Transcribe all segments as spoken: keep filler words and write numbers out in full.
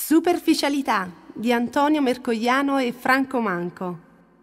Superficialità di Antonio Mercogliano e Franco Manco.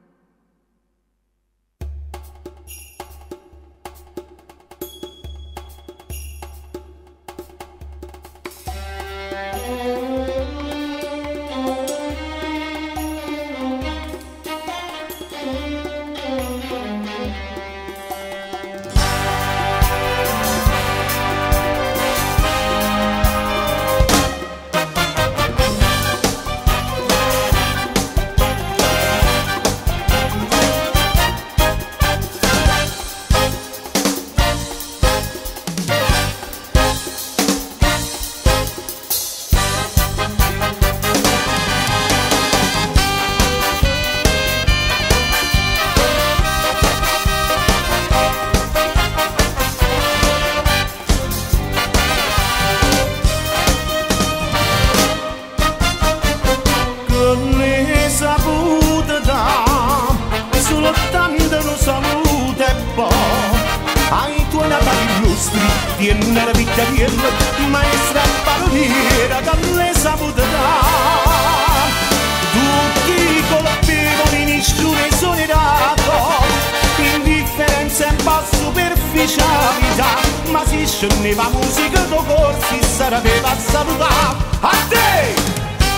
Tiene la vita di elle, maestra paroliera dalle sapute da. Tutti colpevoli in isciure esonerato, indifferenza e un po' superficialità, ma si scendeva musica do corsi, sarebbe a salutare. A te!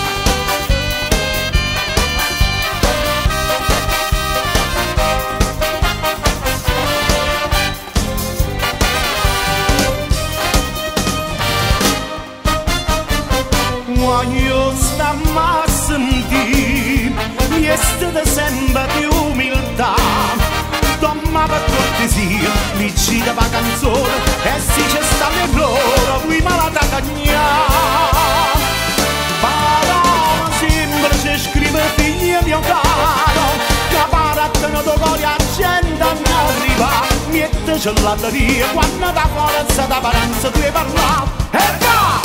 Io stiamo a sentire, este de sempre di umiltà, tomma per cortesia, vicina la canzone, e si c'è sta l'errore, qui malata cagnà. Parola semplice scrive figli mio caro, che parattano da cuore a gente non arriva, niente gelateria, quando da forza da paranza tu hai parlato, e va!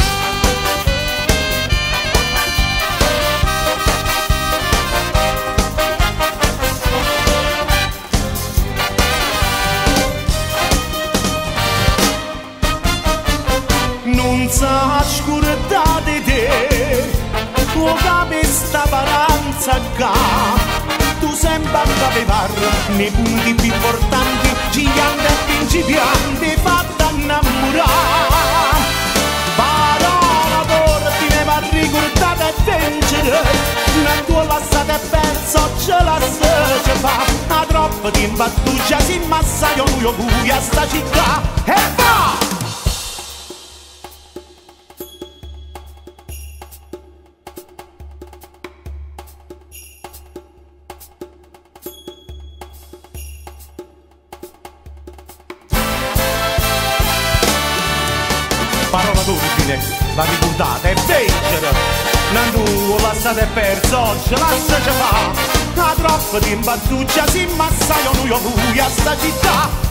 Non sa scordate te, tuo capo sta paranza qua, tu sempre andavi par, nei punti più importanti, giganti e principianti, fatta innamorare. Parola d'ordine va ricordata e vincere, la tua lassata è perso, ce la se fa, a troppo tempo tu già si massa, io lui buia a sta città, e va! Parola d'ordine, va ricordata e vincere. Non tu la state perso, ce la se ce fa. A troppo tempo tu già si massa, io lui a sta città.